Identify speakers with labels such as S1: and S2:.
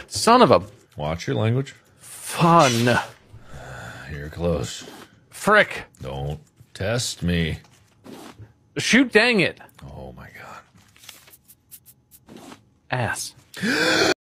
S1: Son of a
S2: Watch your language.
S1: fun.
S2: You're close.
S1: Frick.
S2: Don't test me.
S1: Shoot, dang it.
S2: Oh my god.
S1: Ass.